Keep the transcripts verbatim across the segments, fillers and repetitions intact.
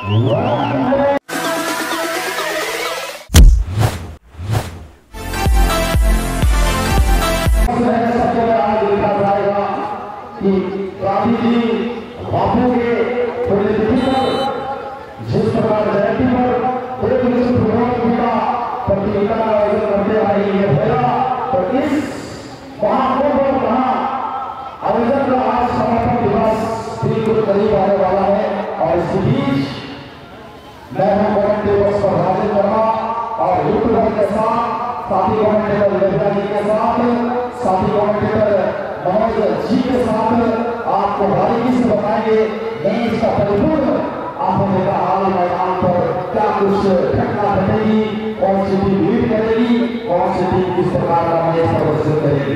जिस प्रकार जयंती पर एक विश्व भगवान का प्रतियोगिता का आयोजन करते आए ये भैया, तो इस महाकुंभ पर कहाँ आयोजन का आज समापन दिवस बिल्कुल करीब आने वाला है। और इसी बीच मैं हूँ कमेंट दिवस पर राजेंद्र वर्मा और यूट्यूबर के साथ साथी कमेंटेटर लेब्रा जी के साथ साथी कमेंटेटर मनोज जी के साथ आपको बारीकी से बताएंगे मैच का परिपूर्ण आपने देखा हाल मैदान पर क्या कुछ घटना घटेगी, कौन सी टीम लीड करेगी, कौन सी टीम किस प्रकार का मैच प्रदर्शित करेगी।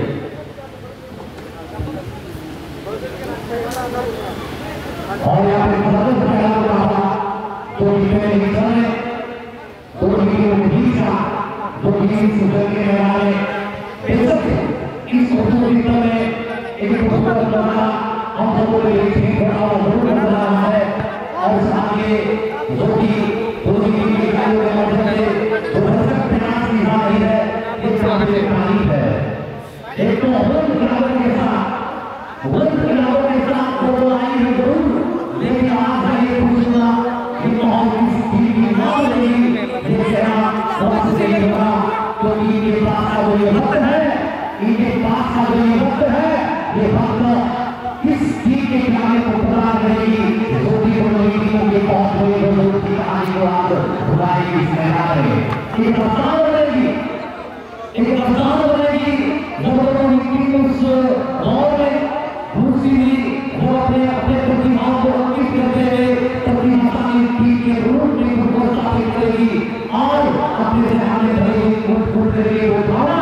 और यहाँ पे खिलाड़ी खिलाड़ी रहा दो टीमें निकल रहे दो टीमों के बीच दो टीम सुधर के मैदान में बेशक इस प्रतियोगिता में एक बहुत बड़ा हम लोगों को एक टीम बड़ा जरूर नजर आ रहा है। और सामने जो कि दोनों टीम के खिलाड़ियों के माध्यम से जो दर्शक प्रयास की जा रही है ये काबिल तारीफ है। एक तो होम खिलाड़ियों के साथ होम खिलाड़ियों के साथ दो आई है जरूर, लेकिन आज मैं ये पूछूंगा कि कौन किस टीम की नाम लेगी ये कहना बहुत सही होगा, क्योंकि इनके पास का जो ये वक्त है इनके पास का जो ये वक्त है ये वक्त किस टीम के खिलाड़ी को प्रदान करेगी, जो टीमों के पहुंच हुई जो की कहानी को आज बुलाएगी इस मैदान में। एक रफ्तार बनेगी एक रफ्तार बनेगी दोनों टीम उस दौर में दूसरी वो अपने अपने प्रतिभाओं को अंकित करते हुए प्रतिभाशाली टीम के रूप में को स्थापित करेगी और अपने सामने भरे हुए कूद कूद करके वो भावना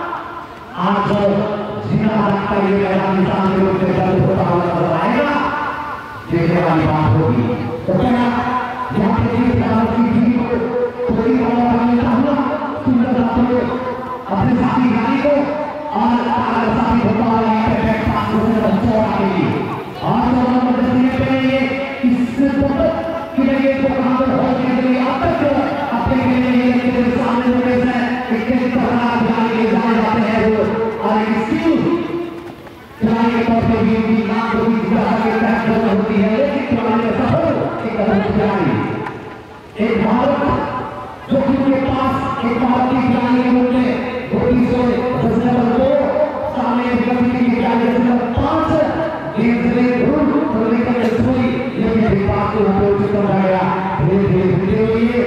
आज जिना लगता है ये मैदान सामने लोग दर्द होता हुआ नजर आएगा, देखने वाली बात होगी। तो क्या यहाँ पे एक प्रकार की टीम को कोई वाला पानी चाहूँगा सुंदर जाते हुए अपने साथी गाड़ी को और अगर साथी होता है यहाँ पे बैठ पास होने बच्चों आएगी और तो हम बदलने पे ये इससे तो कि ये तो कहाँ पर हो गए तो ये अब तक अपने के लिए ये सामने होने से एक प्रकार गाड़ी के जाए जाते हैं वो और इसकी खिलाड़ी के तौर पर भी उनकी नाम को भी तरह के तहत होती है, लेकिन खिलाड़ी का सफल एक अलग खिलाड़ी एक भारत जो कि उनके पास एक भारतीय खिलाड़ी के रूप में धोती से दस नंबर दो सामने गति की खिलाड़ी नंबर पांच गेंद से दूर थोड़ी कम हुई, लेकिन विपाक को उपयोग कर रहा गया धीरे धीरे धीरे हुई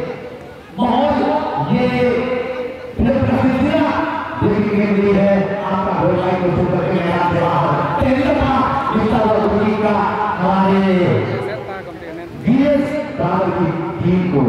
माहौल ये प्रसिद्धियां देखने के लिए है। आपका घोषणा को सुनकर के मैदान से बाहर पहली दफा जिसका वही का हमारे बीएस दावर की टीम को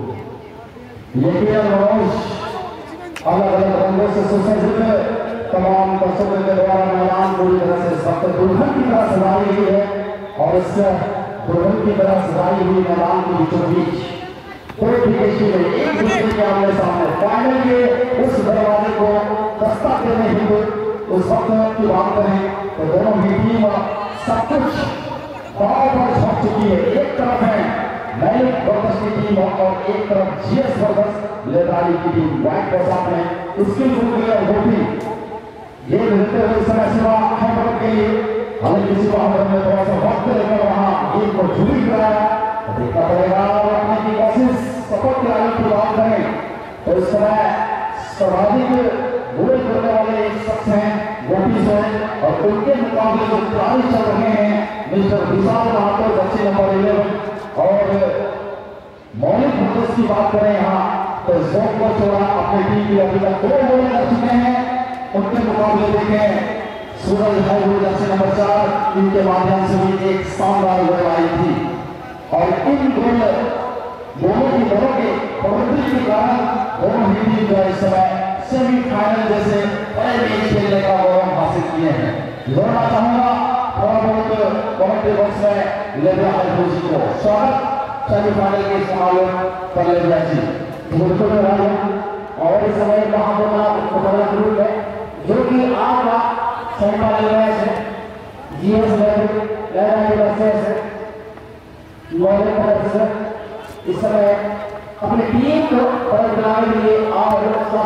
लेके मनोज अलग अलग रंगों से सुसज्जित तमाम दर्शकों के द्वारा मैदान पूरी तरह से सख्त दुल्हन की तरह सजाई हुई है और इस दुल्हन की तरह सजाई हुई मैदान के बीचों बीच कोई भी देशी में एक दूसरे के आमने सामने फाइनल के उस दरवाजे को दस्ता देने हेतु उस वक्त की बात करें तो दोनों ही टीम सब कुछ दबाव पर झोंक चुकी है। एक तरफ है मैलिक ब्रदर्स की टीम और एक तरफ जीएस ब्रदर्स लेदारी की टीम व्हाइट पोशाक में उसकी होती ये मिलते हुए समय सेवा हैदराबाद के लिए हालांकि किसी को हमने थोड़ा सा वक्त लेकर वहां गेम को जुड़ी कराया देखना पड़ेगा और अपने की कोशिश सपोर्ट के आगे की बात करें तो इस समय सर्वाधिक गोल करने वाले एक शख्स हैं गोपी से और उनके मुकाबले जो खिलाड़ी चल रहे हैं मिस्टर विशाल महातो दक्षिण नंबर इलेवन और मौलिक ब्रदर्स की बात करें यहाँ तो जोन को छोड़ा अपनी टीम की अभी तक दो गोल कर चुके हैं। उनके मुकाबले देखें सूरज भाई दक्षिण नंबर चार इनके माध्यम से भी एक शानदार गोल आई थी और इन गोल दोनों की दोनों के प्रवृत्ति के कारण दोनों ही टीम जो इस समय सेमीफाइनल जैसे बड़े मैच खेलने का गौरव हासिल किए हैं। जोड़ना चाहूंगा थोड़ा बहुत कमेंट्री बॉक्स में लेब्रा जी को स्वागत सेमीफाइनल के समारोह पर लेब्रा जी बिल्कुल और इस समय कहाँ बोलना बड़ा जरूर है जो कि आपका सेमीफाइनल मैच है जीएस लेब्रा है इस समय अपने टीम को बनाने के लिए और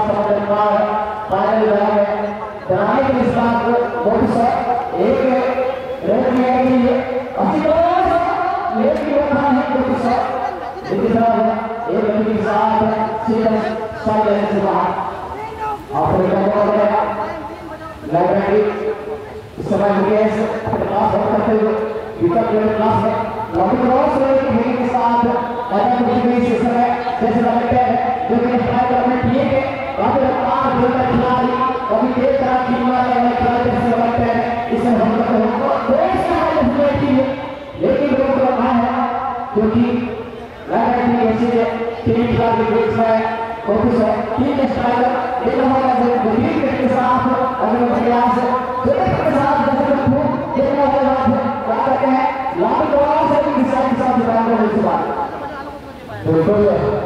फाइनल बनाने के इस बात को बहुत सा एक रेड किया है अच्छी तरह लेकिन वो खान है बहुत सा एक तरह एक गति के साथ सीधा साइड लाइन से बाहर आपने क्या कर रहा लाइब्रेरी इस समय मुकेश अपने पास करते हुए विकेट लेने क्लास में लंबी क्रॉस रेड के साथ ऐसा कुछ भी इस समय जैसे लगता है जो कि फाइट करने ठीक है वहां पे पांच गोल का खिलाड़ी कभी तेज तरह की मार रहे खिलाड़ी जैसे लगता है इसमें हम लोग को कोई सहायता नहीं है लेकिन लोग रखा है क्योंकि लाइब्रेरी ऐसे टीम खिलाड़ी के बीच में फोकस है टीम स्ट्राइकर एक हमारा जो गंभीर के साथ अगर प्रयास के साथ जैसे खूब देखना होगा क्या कहते हैं लाभ क्रॉस है कि साथ साथ जुड़ा है इस बार बिल्कुल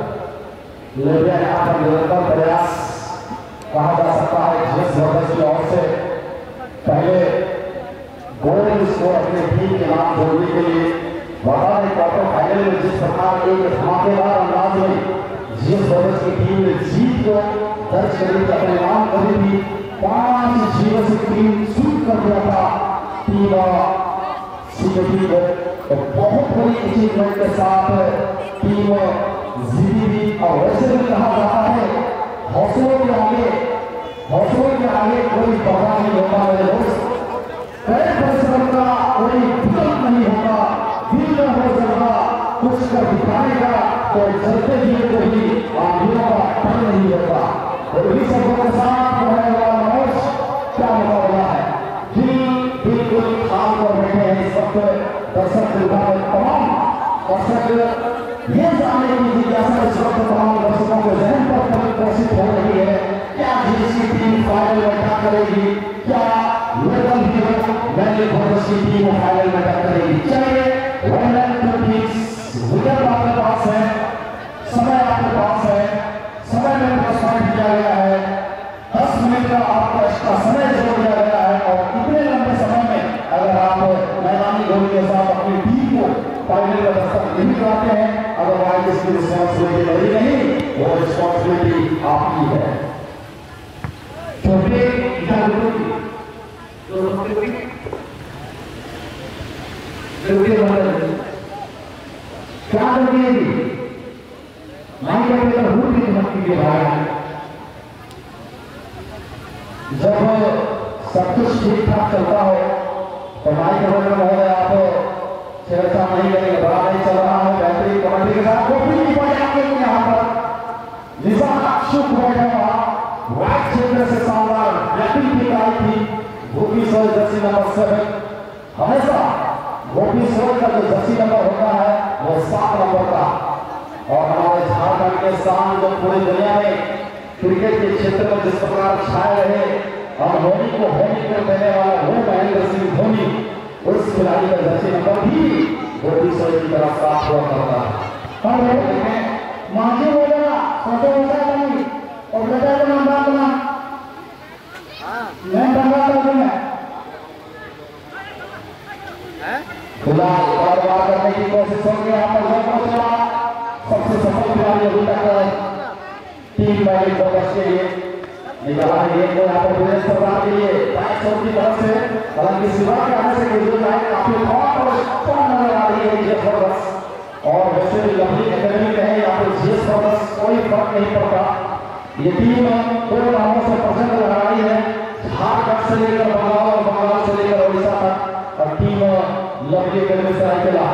लेकिन यहाँ पर निरंतर प्रयास कहा जा सकता है जिस वजह की ओर से पहले गोल स्कोर अपने टीम के नाम जोड़ने के लिए वहां ने क्वार्टर फाइनल में जिस प्रकार एक धमाकेदार अंदाज में जिस वजह की टीम ने जीत को दर्ज करने का अपने नाम करी थी पांच जीरो से टीम शूट कर दिया था टीम सीटी को तो बहुत बड़ी अचीवमेंट के साथ टीम जीती और वैसे भी कहा जाता है हौसलों के आगे हौसलों के आगे कोई बड़ा नहीं होता मेरे दोस्त कई परिश्रम का कोई विकल्प नहीं होता दिल में हो सकता कुछ कर दिखाने का तो चलते हुए कोई आंधियों का टन नहीं होता और इन्हीं सबों के साथ रहने वाला मनुष्य क्या मुकाबला है दिल बिल्कुल खाम कर बैठे हैं इस वक्त दर्शक विभाग तमाम दर्शक ये जानने की जिज्ञासा इस वक्त तमाम दर्शकों के जहन पर परिलक्षित हो रही है क्या जीएससी टीम फाइनल में क्या करेगी क्या लोकल हीरो वैली भोरस की टीम फाइनल में क्या करेगी चलिए वन विकेट आपके पास है समय आपके पास है समय में प्रोत्साहन किया गया है दस मिनट का आपका एक्स्ट्रा समय जोड़ दिया गया है और इतने लंबे समय में अगर आप मैदानी गोल के साथ अपनी टीम को फाइनल में दस्तक नहीं कराते हैं अदरवाइज इसकी रिस्पॉन्सिबिलिटी मेरी नहीं वो रिस्पॉन्सिबिलिटी आपकी है छोटे क्या करिए माइक का रूट की धमकी के बाहर जब सब कुछ ठीक ठाक चलता हो तो माइक का महोदय आप छेड़छाड़ नहीं करेंगे बड़ा नहीं चल रहा है बेहतरीन कमेटी के साथ कॉपी नहीं पड़ेंगे यहाँ पर निशान शुभ बैठेगा वाइट क्षेत्र से शानदार बैटिंग की आई थी गोपी सोल जर्सी नंबर सेवन हमेशा गोपी सोल का जो जर्सी नंबर होता है वो सात नंबर का और हमारे झारखंड के शान जो पूरी दुनिया में क्रिकेट के क्षेत्र में जिस प्रकार छाए रहे और धोनी को होनी कर देने वाला वो महेंद्र सिंह धोनी उस खिलाड़ी का जर्सी नंबर भी गोपी सोल की तरफ साफ हुआ करता है मांझी बोलेगा छोटे होता नहीं और बेटा का नाम बात ना मैं बंगा कर दूंगा फिलहाल बार बार करने की कोशिश होगी यहाँ पर जो पहुंचा सबसे सफल खिलाड़ी अभी तक टीम बैटिंग फोकस के लिए निकाला है को यहाँ पर विदेश सरकार के लिए बैट शॉट की तरफ से हालांकि सिवा के आने से कोई जो है काफी और स्ट्रॉन्ग नजर आ रही है जीएस फोकस और वैसे भी लंबी एकेडमी कहे यहाँ पर जीएस फोकस कोई फर्क नहीं पड़ता ये टीम दो नामों से प्रचंड लड़ाई है झारखंड से लेकर बंगाल और बंगाल से लेकर ओडिशा तक और टीम लंबी एकेडमी से अकेला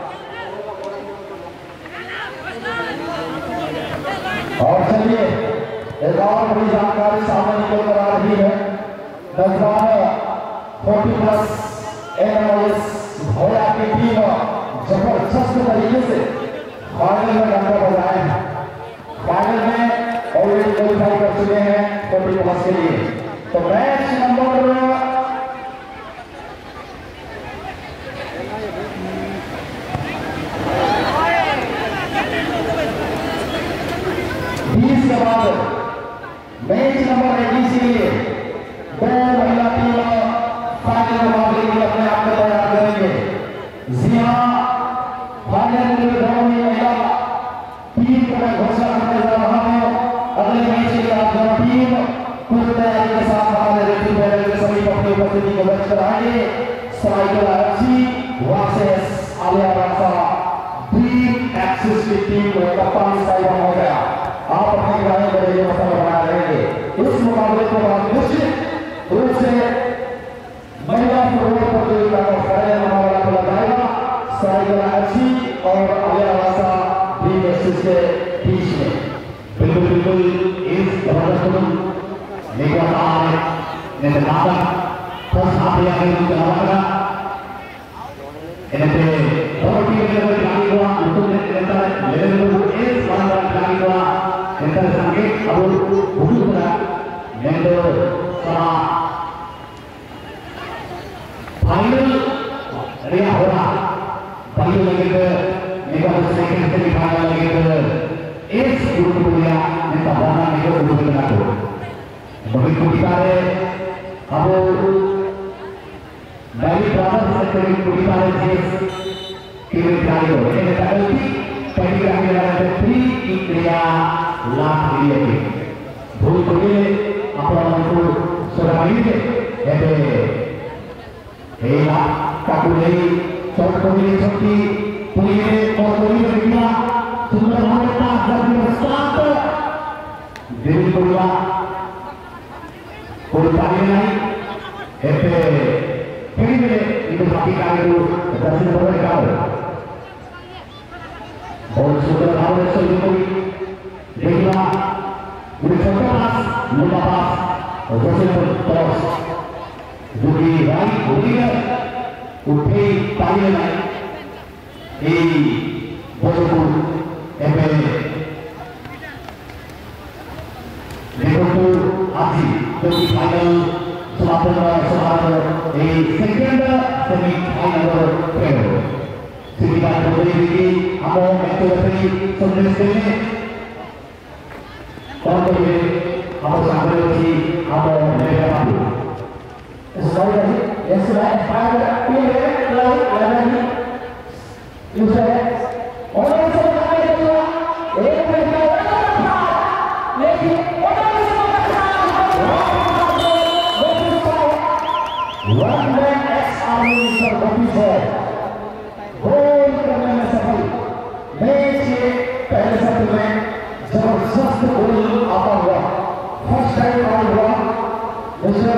और चलिए एक और बड़ी जानकारी सामने निकल कर आ रही है दस बारह फोर्टी प्लस एनएमएस भोया की टीम जबरदस्त तरीके से फाइनल में डंका बजाए हैं फाइनल में ऑलरेडी क्वालिफाई कर चुके हैं फोर्टी प्लस के लिए तो मैच नंबर बीस के बाद मैच नंबर इक्कीस के लिए दो महिला टीम फाइनल मुकाबले के लिए अपने आप को तैयार करेंगे जी हाँ फाइनल अगले दौर में महिला टीम का घोषणा करने जा रहा है। अगले मैच के लिए दोनों टीम पूरी तैयारी के साथ हमारे रेफरी पैनल के सभी अपनी उपस्थिति को व्यक्त कराएंगे। स्ट्राइकर आरसी वर्सेस आलिया रासा ड्रीम एक्सिस की टीम को कप्तान साइबा हो गया। आप अपनी राय बड़े मसला बना रहेंगे। इस मुकाबले को बाद निश्चित रूप से महिला फुटबॉल प्रतियोगिता का फाइनल मुकाबला खेला जाएगा स्ट्राइकर आरसी और आलिया रासा ड्रीम एक्सिस के बीच में। बिल्कुल बिल्कुल इस जबरदस्त निगरान निर्माता फर्स्ट हाफ या के रूप में लगा इनके और टीम के लिए गाड़ी हुआ उत्तर नेता लेवल को इस बार गाड़ी हुआ नेता संगीत अब हुजूर का नेंदो सरा फाइनल रिया हो रहा फाइनल लगे निगम सेकंड से फाइनल लगे इस ग्रुप को लिया नेता बना निगम ग्रुप लगा तो बड़ी कुटिका है अब Dari berapa sekali kita lihat kiri kiri ini tadi tadi kami ada tri India lah ini भूल करिए अपना को सुराइए ऐसे हे ना काकुले सब कोई छोटी पूरी और कोई बिना सुंदर होता जब साथ दिल बोला कोई पानी नहीं ऐसे Kini itu mati kali itu berhasil berkau. और सुंदर भाव से जोड़ी देखना उन्नीस पास मुद्दा पास और जैसे तरफ जोड़ी राई होती है उठे पानी में ये बोलूं ऐसे देखो तो आजी जो कि फाइनल समापन समारोह एक सेकंड सेमीफाइनल खेल सिद्धार्थ बोलेगी हम मैचों संदेश देने और तो ये हम सामने की हम मेरे बाबू इस बार ये इस बार फाइनल पे लाइव लगानी यूज़र और ऐसे लगाने के लिए एक मिनट का लेकिन One man ex-army Mister Bobby गोल करने में सफल। मैच के पहले सत्र में जबरदस्त गोल आता हुआ फर्स्ट टाइम आउट हुआ मिस्टर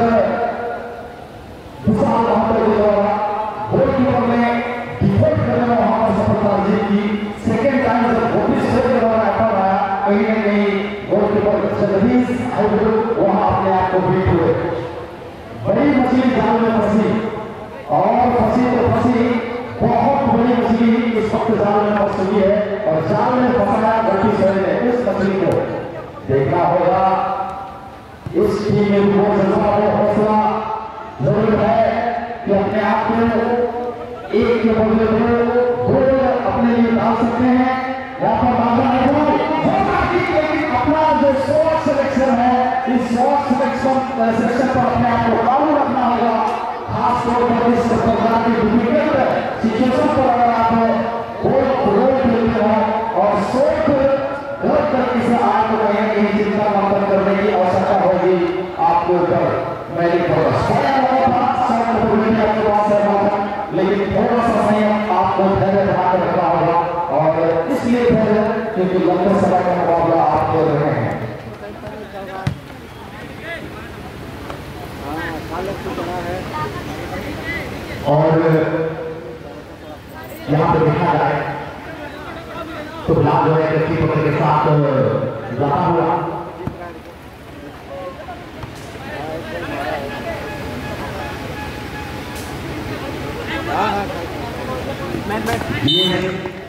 विशाल मोहम्मद के द्वारा गोलकीपर ने डिफेंड करने में वहां पर सफलता अर्जित की। सेकेंड टाइम जब बॉबी के द्वारा अटैक आया कहीं ना कहीं गोलकीपर जगदीश आउट वहां अपने आप को बीट हुए। बड़ी मछली जाल में फंसी और फंसी तो फंसी बहुत बड़ी मछली इस वक्त जाल में फंस चुकी है और जाल में फंसाया गोटी शहर ने उस मछली को देखना होगा। इस टीम में बहुत जज्बा और हौसला जरूर है कि अपने आप को एक के बदले दो गोल अपने लिए डाल सकते हैं। यहाँ पर बाधा है लेकिन अपना जो शॉट सिलेक्शन है इस शॉट सिलेक्शन सिलेक्शन पर अपने आप को काबू रखना होगा। खास तौर पर इस प्रकार की डिफिकल्ट सिचुएशन पर अगर आप गोल गोल खेलते हो और शॉट गलत तरीके से आप को कहीं ना कहीं चिंता मंथन करने की आवश्यकता होगी आपके ऊपर। मैं नहीं कहूँगा आपके पास है लेकिन थोड़ा सा संयम आपको धैर्य बनाकर रखना होगा और इसलिए धैर्य क्योंकि लंबे समय का मुकाबला आप खेल रहे हैं। और यहाँ पे देखा जाए तो फिलहाल जो है कीपर के साथ लगा हुआ ये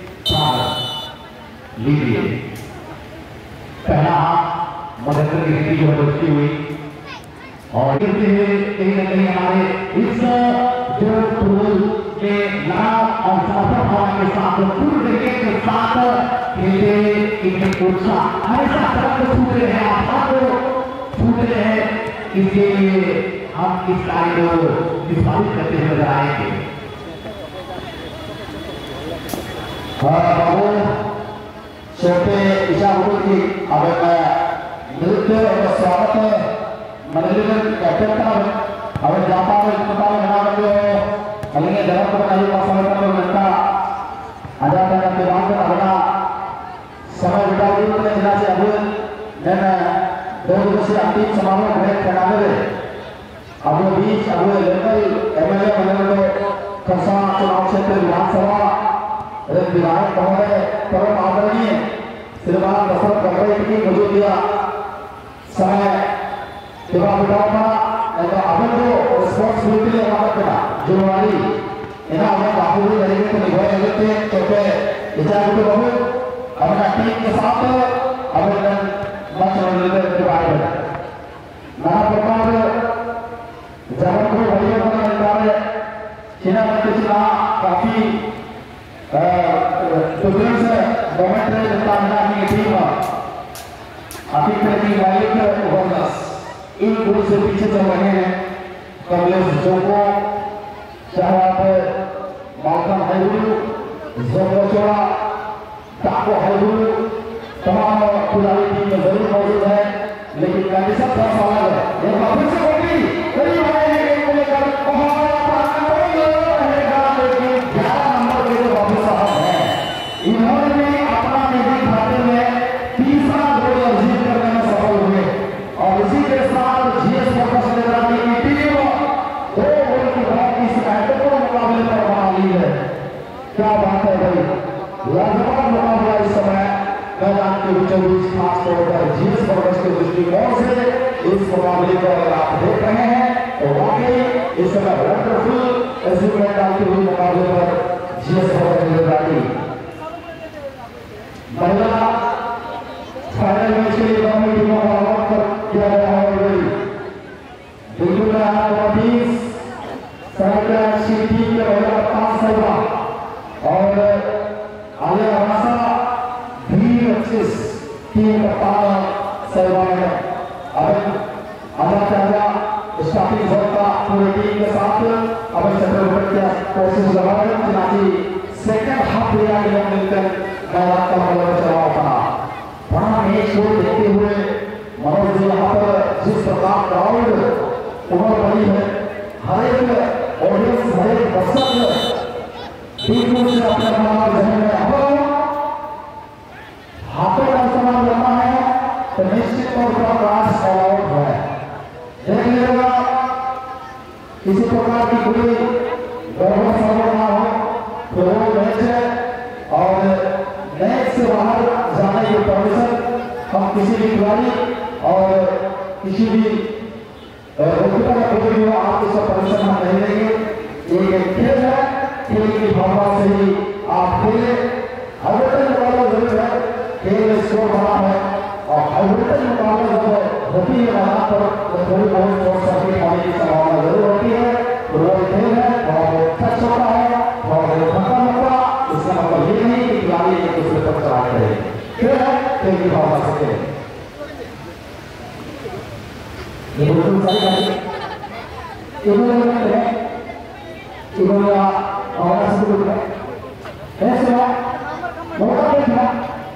लीजिए पहला मदद की जो है हुई और कहते हैं कहीं ना कहीं हमारे इस जो टूल के लाभ और सफल होने के साथ पूर्ण तरीके के साथ खेलते इनके उत्साह हमेशा तरफ छूट रहे हैं आप सब छूट रहे हैं इसके लिए हम इस कार्य को निष्पादित करते हुए नजर आएंगे। baru छोटे ईशा की अब नृत्य और स्वागत मनोरंजन कैप्टन का अब जाता है पता लगा रहे हो अलग जगह पर कहीं पास में तो घंटा आ जाता है के बाद अपना समय बिता दिया तो इधर से अब मैंने दो दिवसीय अंतिम समारोह में कराने अब बीच अब लोकल एमएलए बने तो खरसा चुनाव क्षेत्र विधानसभा विधायक महोदय परम आदरणीय श्रीमान दशरथ गढ़ई की मौजूदा समय सेवा बिताना अभी जो रिस्पॉन्सिबिलिटी हमारा जुम्मेवारी इन्हें हमें बाबूजी तरीके से निभाए लेते हैं छोटे विचार को बहुत अपना टीम के साथ अभी मंच मनोरंजन के बारे में नाना प्रकार जगत को बढ़िया बना निकाले चीना में पिछला काफी तुरंत से गवर्नमेंट ने जितना की टीम अभी तक की मालिक बोनस इन गुरु से पीछे चल रहे हैं कमलेश जोको चाहे आप मालकम हाईवुल जोको चोड़ा टाको हाईवुल तमाम खिलाड़ी टीम में जरूर मौजूद है लेकिन कंडीशन थोड़ा सा अलग है ये वापस से होगी कई भाई एक को लेकर बहुत इन्होंने अपना निजी खाते में तीसरा गोल अर्जित करने में सफल हुए और इसी के साथ जीएस फोकस निगरानी की टीम दो गोल की बहुत इस महत्वपूर्ण मुकाबले पर बना ली है। क्या बात है भाई, लाजवाब मुकाबला इस समय मैदान के बीचों बीच खास तौर पर जीएस फोकस के दृष्टिकोण से इस मुकाबले को अगर आप देख रहे हैं तो वाकई इस समय वंडरफुल ऐसे मैदान के मुकाबले पर जीएस फोकस निगरानी महिला फाइनल मैच के लिए दोनों टीमों का आह्वान किया गया है। बिल्कुल बीस सिटी के महिला पांच सैवा और आलिया हमासा भी पच्चीस टीम कप्तान सैवा में अब अमर चाचा स्टार्टिंग जोन का पूरी टीम के साथ अब चंद्रगढ़ की कोशिश लगा रहे हैं ताकि सेकंड हाफ लिया गया मिलकर मैदान का मतलब चलाव बना बड़ा मैच को देखते हुए मनोज जी यहाँ पर जिस प्रकार क्राउड उमड़ पड़ी है हर एक ऑडियंस हर एक दर्शक बिल्कुल से अपने अपना जहन में अब हाथों का इस्तेमाल करना है तो निश्चित तौर पर क्लास ऑल आउट है देख लीजिएगा किसी प्रकार की कोई गड़बड़ सड़बड़ ना हो तो वो मैच है और मैच से बाहर जाने की परमिशन हम किसी भी खिलाड़ी और किसी भी व्यक्तिगत का कोई भी आप इसका परमिशन हम नहीं देंगे। ये एक खेल है, खेल की भावना से ही आप खेले। हाइब्रिडन मुकाबला जरूर है, खेल में स्कोर बना है और हाइब्रिडन मुकाबला जब होती है वहां पर तो थोड़ी बहुत शॉर्ट सर्किट होने की संभावना जरूर होती है। तो वो खेल है बहुत टच होता है बहुत खत्म होता इसका मतलब ये नहीं कि खिलाड़ी एक दूसरे पर चलाते रहे खेल है खेल की भावना से खेल ये बिल्कुल सही बात है। इन्होंने है इन्होंने भावना से बिल्कुल है ऐसे है मौका देखा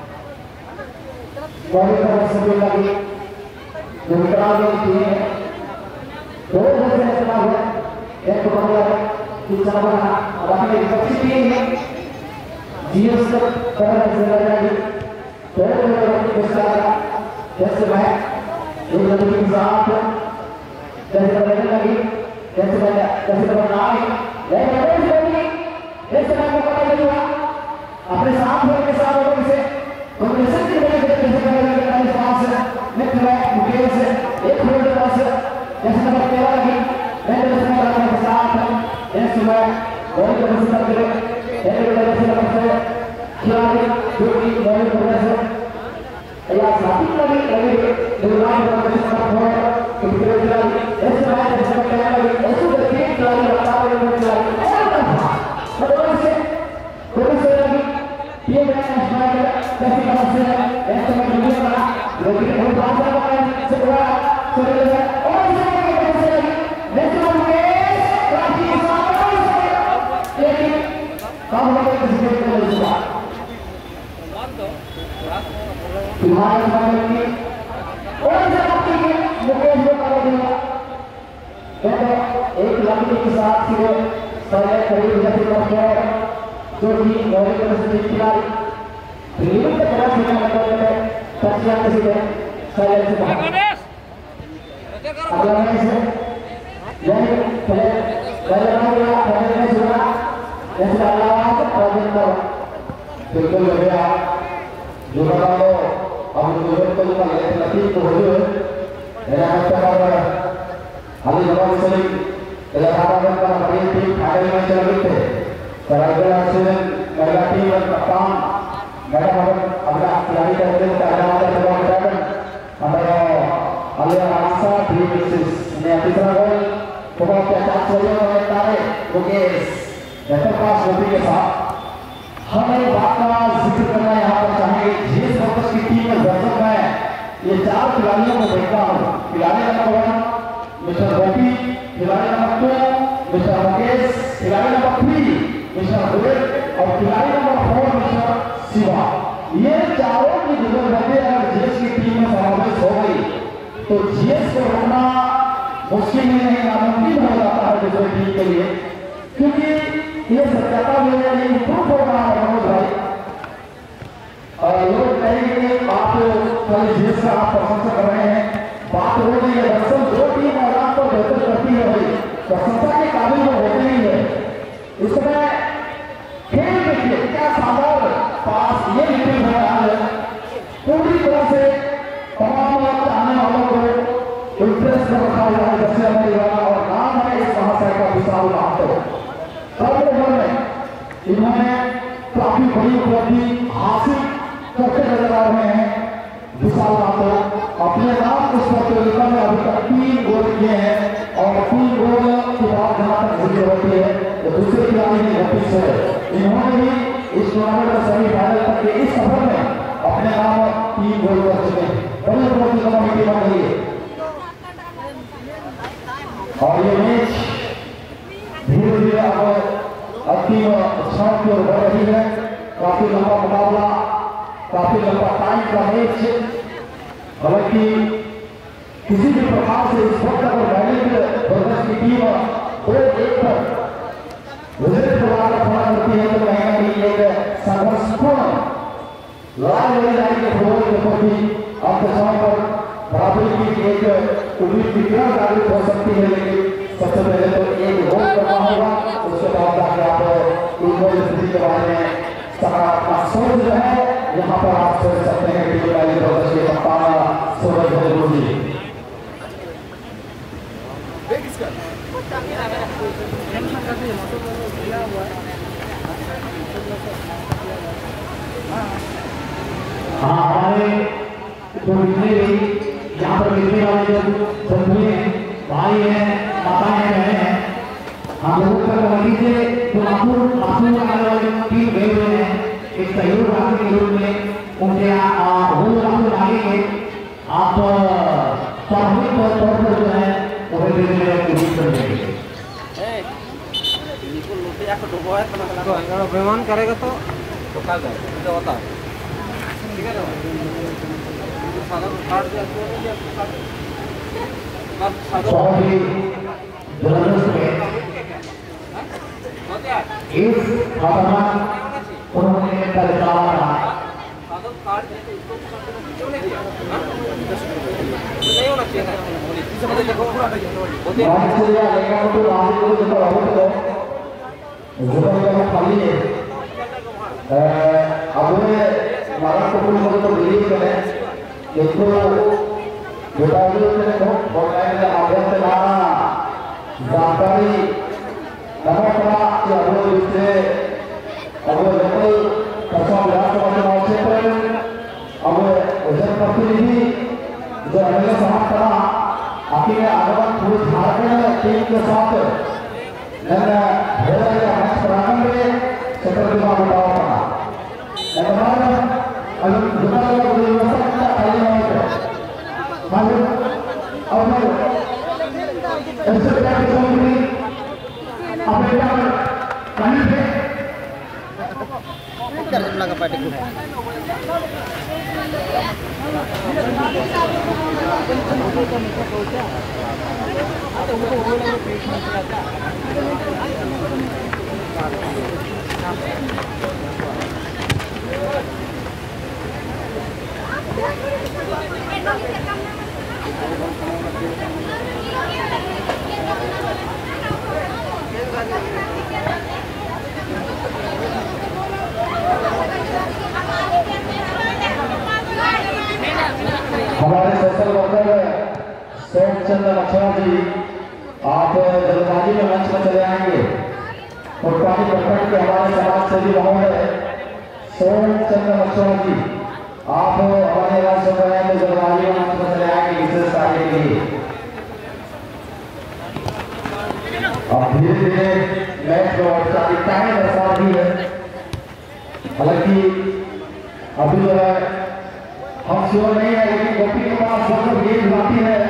बॉडी का सब लगी जो विकराल की है दो जैसे ऐसा हुआ एक तो बंदा है तीसरा बना और अपने बच्ची भी है जीएस तक तरह से लगा दी तो वो बेचारा जैसे मैं एक लड़की के साथ जैसे लगने लगी जैसे मैं जैसे बनना है लेकिन ऐसे लगी जैसे मैं को पता नहीं हुआ अपने साथ होने के साथ लोगों से उनके सच्ची बने जैसे करने लगे मेरे पास मित्र है मुकेश है एक मिनट के पास जैसे मैं तेरा लगी मैं जैसे मैं अपने साथ जैसे मैं बहुत जैसे कर गए एक जैसे करते खिलाड़ी जो कि बहुत जैसे या साथी लगी लगी दुनिया में जैसे सब हो तो खिलाड़ी ऐसे मैं जैसे कहने लगी ऐसे करके खिलाड़ी बता रहे हैं खिलाड़ी मतलब से कोई से लगी ये मैं स्माइल कैसे कर सकते हैं ऐसे मैं वीडियो बना लेकिन वो बात है से बड़ा चले गए और इसे कैसे लगी नेशनल में काफी सारा लेकिन काम होगा किसी के लिए फिलहाल की और मुकेश को कर दिया एक लंबी के साथ सीधे सारे करीब जैसे जो कि गौरी को से खिलाड़ी लीग के तरफ से निकल गए टचिया के सीधे सारे से बाहर अगला मैच है यानी पहले पहले राउंड या पहले मैच हुआ जैसे अल्लाह और जिंदा बिल्कुल लग गया जो बता लो अब जो तो का ये नतीजा तो हो गया मेरा मतलब Ali Jawab sering dilakukan pada hari ini ada yang menceritakan terhadap hasil negasi dan pertama mereka ada pelari dari negara ada sebuah negara antara Alia Rasa di bisnis ini tiga gol pokok cacat saja menarik Mukesh जैसे पास होती के साथ हमें बात का जिक्र करना यहाँ पर चाहेंगे जिस फोकस की टीम में दर्शक है ये चार खिलाड़ियों को देखता हूँ खिलाड़ी नंबर वन मिस्टर गोपी खिलाड़ी नंबर टू मिस्टर मुकेश खिलाड़ी नंबर थ्री मिस्टर बुलेट और खिलाड़ी नंबर फोर मिस्टर शिवा ये चारों की जुगलबंदी अगर जीएस की टीम में समावेश हो गई तो जीएस को रोकना मुश्किल ही नहीं नामुमकिन हो जाता है दूसरी टीम के लिए क्योंकि ये सत्याता में ये इम्प्रूव हो रहा है मनोज भाई और लोग कहेंगे आप कल जीएस का आप प्रशंसा कर रहे हैं बात हो रही है दरअसल जो टीम मैदान पर बेहतर करती है भाई प्रशंसा के काबिल वो होते ही है इसमें खेल देखिए क्या शानदार पास ये निकल रहा है पूरी तरह से तमाम चाहने वालों को इंटरेस्ट में रखा हुआ है जैसे हमारी वाला और नाम है इस महाशय का विशाल महतो थर्ड ओवर में इन्होंने काफी बड़ी उपलब्धि हासिल करते नजर आ रहे हैं विशाल महतो अपने नाम उस प्रतियोगिता में अभी तक तीन गोल किए हैं और तीन गोल की बात जहाँ तक जिक्र होती है तो दूसरे खिलाड़ी ने घटित है इन्होंने भी इस टूर्नामेंट में सेमीफाइनल तक के इस सफर में अपने नाम तीन गोल कर चुके हैं बड़ी उपलब्धि कमेटी बन रही है और ये मैच धीरे धीरे अब अंतिम क्षण की ओर बढ़ रही है काफी लंबा मुकाबला काफी लंबा टाइम का मैच हालांकि किसी भी प्रकार से इस वक्त अगर बैटिंग बर्दश की टीम दो एक पर विजय प्रभाव खड़ा करती है तो कहीं ना कहीं एक संघर्षपूर्ण लड़ाई लड़ी जाएगी फुटबॉल के प्रति अब समय पर बराबरी की एक उम्मीद की तरह जागृत हो सकती है लेकिन सबसे पहले तो एक गोल करना होगा उसके बाद जाके आप इन गोल स्थिति के बारे में सकारात्मक सोच जो है यहाँ पर आप सोच सकते हैं कि पहले प्रदर्शन के कप्तान सूरज भैरव जी हाँ हमारे जो जितने भी यहाँ पर मिलने वाले जो बंधु हैं भाई हैं माताएं बहनें हैं हम लोगों का कमेटी से जो नागपुर नागपुर में आने वाले टीम गए हुए हैं एक सहयोग राशि के रूप में उनके यहाँ वो राशि लागेंगे आप सामूहिक तौर पर जो है उन्हें देने में कोशिश करेंगे अभिमान करेगा तो होता है ठीक है बहुत ही जबरदस्त है इस खतरनाक उन्होंने कल कहा खाली है अब हमारा कुटुंब तो बिलीव करें देखो बेटा बहुत अभ्यर्थ जानकारी नमकरा के अवरोध से अवरोध कसम विधानसभा चुनाव क्षेत्र अब जनप्रतिनिधि जो एमएलए साहब करा आखिर आगमन पूरे झारखंड टीम के साथ प्रांगण में क्षेत्र चुनाव बताओ का पार्टी हमारे सोशल वर्कर सोमचंद लक्ष्मण जी आप जल्दबाजी में मंच में चले आएंगे। कोटपानी प्रखंड के हमारे समाज सेवी महोदय सोमचंद लक्ष्मण जी आप हमारे आवाज सुन रहे हैं तो जल्दबाजी में मंच में चले आएंगे विशेष कार्य के लिए। अब धीरे धीरे मैच में औपचारिकताएं दर्शा रही है। हालांकि अभी जो है हम श्योर नहीं है, लेकिन गोपी के पास जब गेंद आती है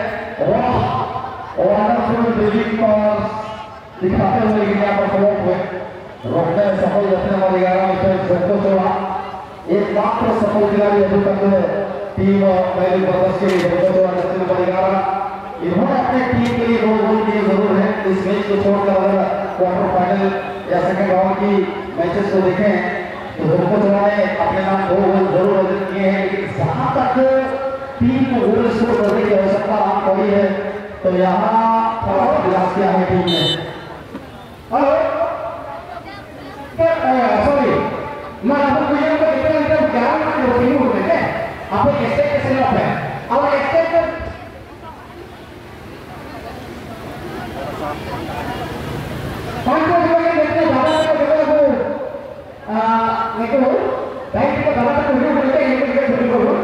दिखाते हुए लेकिन यहाँ पर फ्लॉप हुए रोकने में सफल रखने वाले ग्यारह में संतोष हुआ एक मात्र सफल खिलाड़ी अभी तक टीम पहले बदस के लिए संतोष हुआ ग्यारह इन्होंने अपने टीम के लिए दो गोल दिए जरूर है। इस मैच को छोड़कर अगर क्वार्टर फाइनल या सेकंड राउंड की मैचेस को देखें तो संतोष ने अपने नाम दो गोल जरूर अर्जित किए हैं। लेकिन जहां तक टीम को गोल स्कोर करने की आवश्यकता आम पड़ी है तो यहाँ थोड़ा प्रयास किया है टीम ने। हेलो सॉरी मैं आपको ये तो इतना इतना ज्ञान में नहीं हो रहे हैं आप कैसे कैसे लोग हैं और कैसे कौन को जो ये देखते हैं ज्यादा तो देखो वो आ देखो राइट को ज्यादा तो वीडियो बनते हैं ये को वीडियो को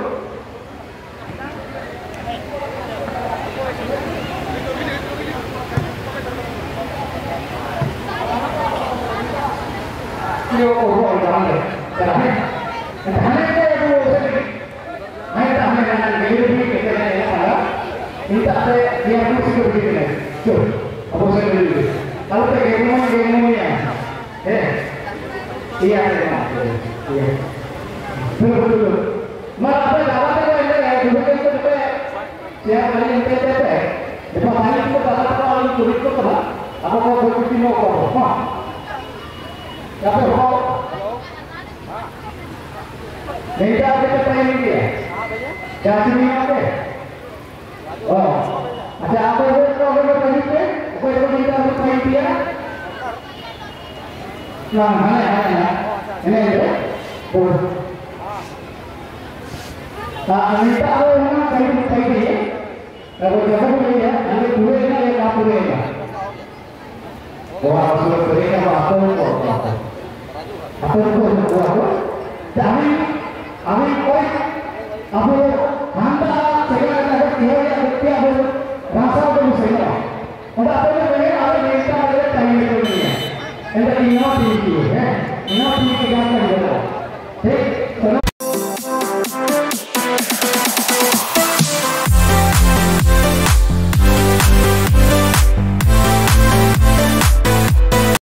यो वो जान ले कराने कराने को वो मैं तो हमें जान ले भी कहते हैं वाला इनका से ये कुछ को भी नहीं क्यों अब उसे ले लीजिए कल तक गेम में गेम में है है ये आ रहा है ये बिल्कुल बिल्कुल मैं आपसे दावा से ले ले दूसरे को पे क्या वाली इनके पे है देखो पानी को दावा का वाली चोरी को कहा अब वो कोई किसी नो को हां क्या पे हो नहीं तो आपके पे नहीं दिया हां भैया क्या चीज नहीं आते ओ अच्छा आप वो तो अगर कहीं पे कोई को नहीं तो आपको नहीं दिया ना है है ना नहीं है तो हां अनिता वो ना कहीं कहीं दिए अगर जगह नहीं है हमें पूरे ना ये का पूरे ना वो आप लोग करेंगे आपको को अपन को हुआ हो जाने अभी कोई अब हांता सेवा नगर किया या क्या हो रास्ता को सही है और अपन ने आगे नेता वाले टाइम में नहीं है ऐसा इनो ठीक है इनो ठीक है क्या कर रहा है ठीक